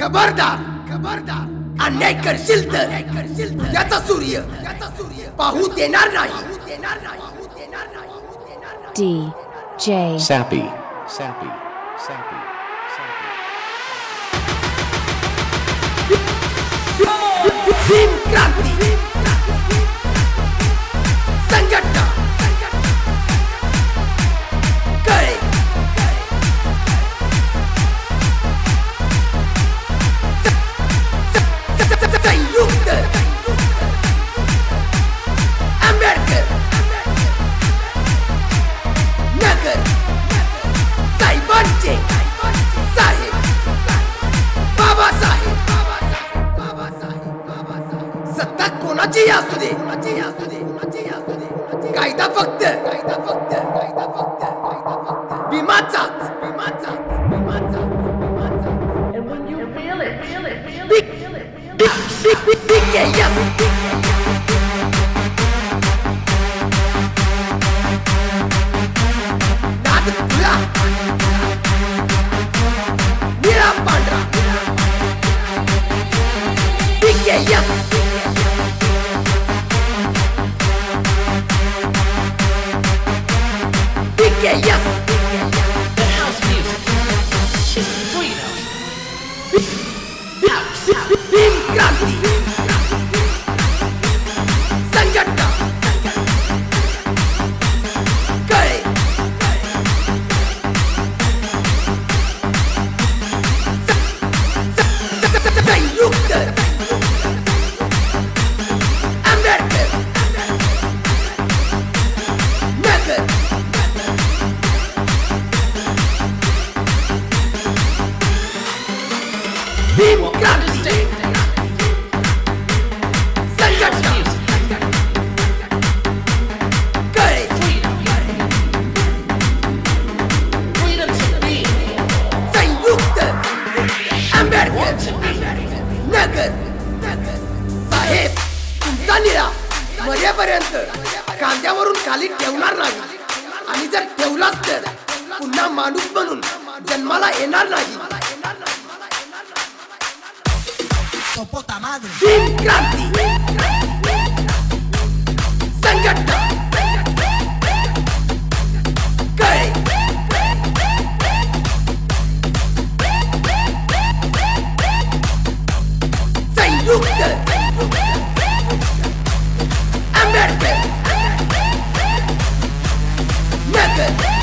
खबरदार खबरदार अन्याय करशील तर याचा सूर्य पाहू देणार नाही. DJ Sappy, sappy, sappy, sappy. Bhim क्रांती संघटना कळे संयुक्त आंबेडकर नगर साहेबांचे साहेब बाबासाहेब सत्ता कोणाची असू दे कायदा फक्त भीमाचाच. नाद तुला निळा पांढरा BKS BKS The house music is freedom. Bhim क्रांती संघटना कळे संयुक्त आंबेडकर नगर भीम क्रांती संघटना कळे Freedom to be. संयुक्त आंबेडकर नगर साहेब तुमचा निळा मरेपर्यंत कांद्यावरून खाली ठेवणार नाही आणि जर ठेवलाच तर पुन्हा माणूस म्हणून जन्माला येणार नाही. भीम क्रांती संघटना कळे संयुक्त आंबेडकर नगर